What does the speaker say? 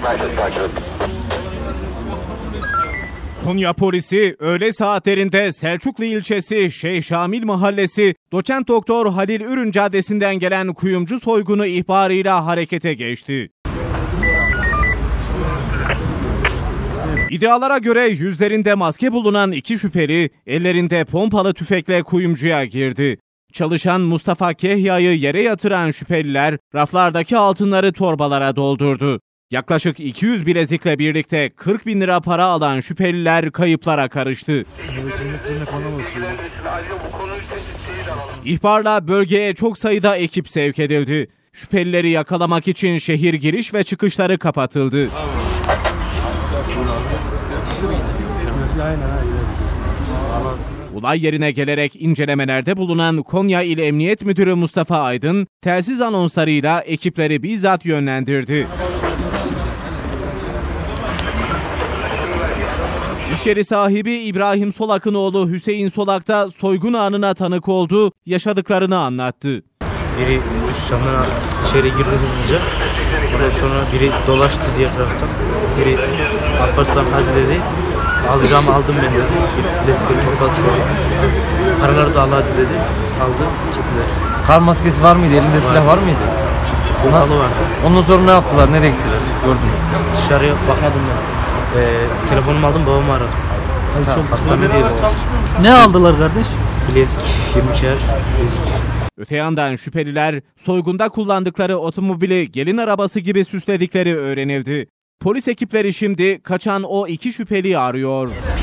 Konya polisi öğle saatlerinde Selçuklu ilçesi Şeyh Şamil mahallesi Doçent Doktor Halil Ürün Caddesi'nden gelen kuyumcu soygunu ihbarıyla harekete geçti. İddialara göre yüzlerinde maske bulunan iki şüpheli ellerinde pompalı tüfekle kuyumcuya girdi. Çalışan Mustafa Kehya'yı yere yatıran şüpheliler raflardaki altınları torbalara doldurdu. Yaklaşık 200 bilezikle birlikte 40 bin lira para alan şüpheliler kayıplara karıştı. İhbarla bölgeye çok sayıda ekip sevk edildi. Şüphelileri yakalamak için şehir giriş ve çıkışları kapatıldı. Olay yerine gelerek incelemelerde bulunan Konya İl Emniyet Müdürü Mustafa Aydın, telsiz anonslarıyla ekipleri bizzat yönlendirdi. İş yeri sahibi İbrahim Solak'ın oğlu Hüseyin Solak da soygun anına tanık oldu, yaşadıklarını anlattı. Biri camdan içeri girdi hızlıca. Ondan sonra biri dolaştı diğer taraftan. Biri Alparslan hadi dedi. Alacağımı aldım ben dedi. Bilezik topladı çoğu. Paraları da al hadi dedi. Aldı gittiler. Kar maskesi var mıydı? Elinde silah var mıydı? Pompalı vardı. Ondan sonra ne yaptılar? Nereye gittiler? Gördün mü? Dışarıya bakmadım ben. Telefonumu aldım, babamı aradım. Hastanedeydi babam. Ne aldılar kardeş? Bilezik, 22'er bilezik. Öte yandan şüpheliler soygunda kullandıkları otomobili gelin arabası gibi süsledikleri öğrenildi. Polis ekipleri şimdi kaçan o iki şüpheliyi arıyor.